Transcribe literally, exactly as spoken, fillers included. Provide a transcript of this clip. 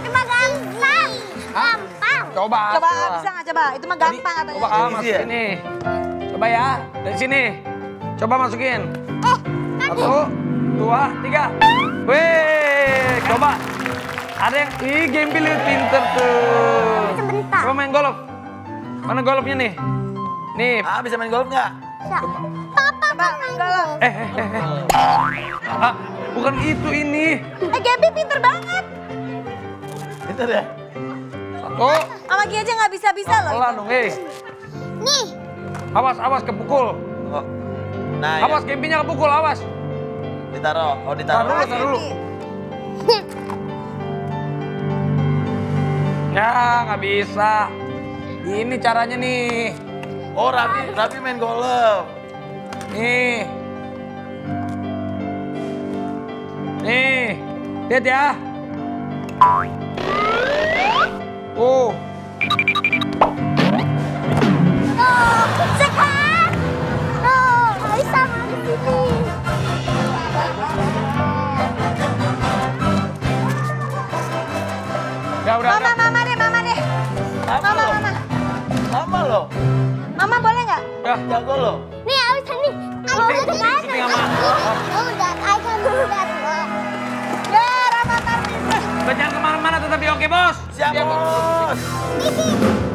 Cuma gampang. Gampang. Coba. Coba bisa nggak coba? Itu mah gampang katanya. Coba ah, masukin nih. Coba ya, dari sini. Coba masukin. Eh, Satu, dua, tiga. Wih, coba. Ada yang, ih Gempi lihat pinter tuh. sebentar. Coba main golf. Mana golfnya nih? Nih. Ah, bisa main golf nggak? Papa, papa Enggak lah. Eh, eh, eh. eh. Ah, bukan itu ini. Eh Gaby pinter banget. Pinter ya? Satu. Sama Gia aja nggak bisa-bisa loh. Pelan itu. dong, eh. Nih. Awas, awas kepukul. Oh. Nah, Awas, ya. Gempinya kepukul, awas. Ditaruh. Oh, ditaruh. Taruh, taruh dulu. Ya, nggak bisa. Ini caranya nih. Oh, Raffi, Raffi main golf. Nih. Nih. Lihat ya. Oh. Oh, bisa kan? Oh, bisa di sini. Udah, udah. Mama, mama deh, mama deh. Lama Mama, loh. mama. Lama loh. Mama boleh nggak? Udah. Jago loh. Nih, awas nih. Ayo udah kan? Syuting sama. Udah, ayo kan udah tuh. Ya, Rama Tarmis. Udah jangan kemana-mana tetap di Oke Bos. Siap, Siap, Bos. Ini.